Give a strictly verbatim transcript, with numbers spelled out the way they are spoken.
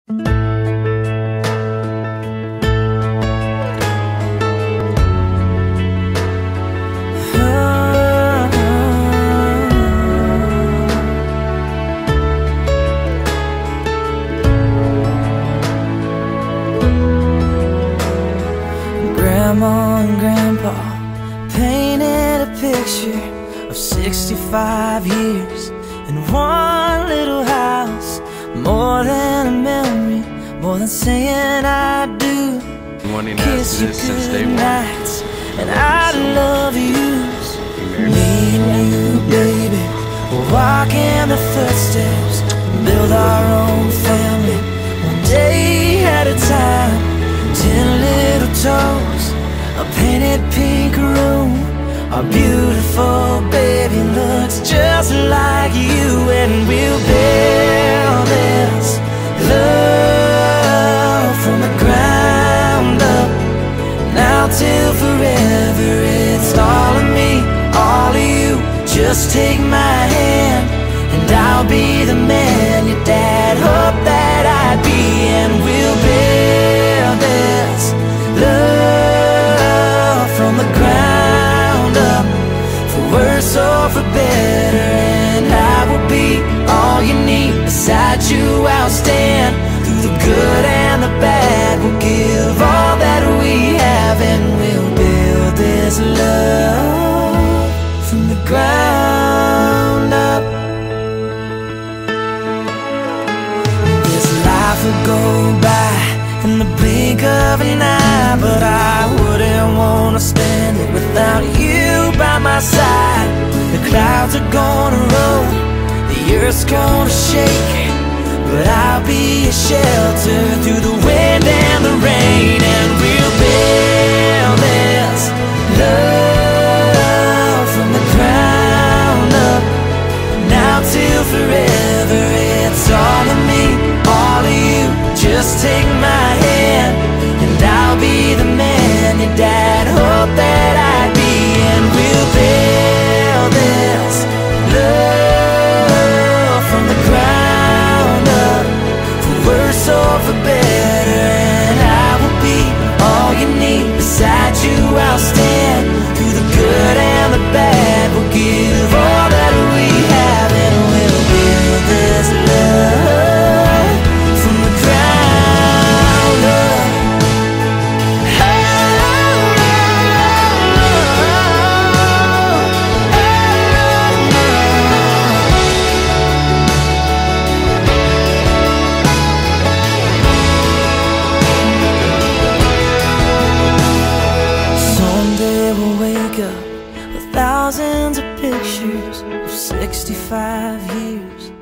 Grandma and Grandpa painted a picture of sixty-five years in one little house. More than a memory, more than saying I do. Kiss you good nights and I love yous. Me and you, baby, we'll walk in the footsteps, build our own family, one day at a time. Ten little toes, a painted pink room. Our beautiful baby looks just like you, and we'll build this love from the ground up. Now till forever, it's all of me, all of you. Just take my hand, and I'll be the man your dad hoped that I'd be, and we'll build this love from the ground up, for worse or for better. And I will be all you need. Beside you I'll stand through the good and the bad. We'll give all that we have, and we'll build this love from the ground up. This life will go by in the blink of an eye, but I wouldn't want to spend it without you by my side. The clouds are gonna roll, the earth's gonna shake, but I'll be a shelter through the wind and the rain, and we'll build this love from the ground up. Now till forever, it's all of me, all of you. Just take my hand, and I'll be the man your dad hoped that I'd be, and we'll build this love from the ground up, for worse or for better. And I will be all you need. Beside you I'll stand through the good and the bad. We'll give all that we have, and we'll build this love from the ground up. Someday we'll wake up with thousands of pictures of sixty-five years.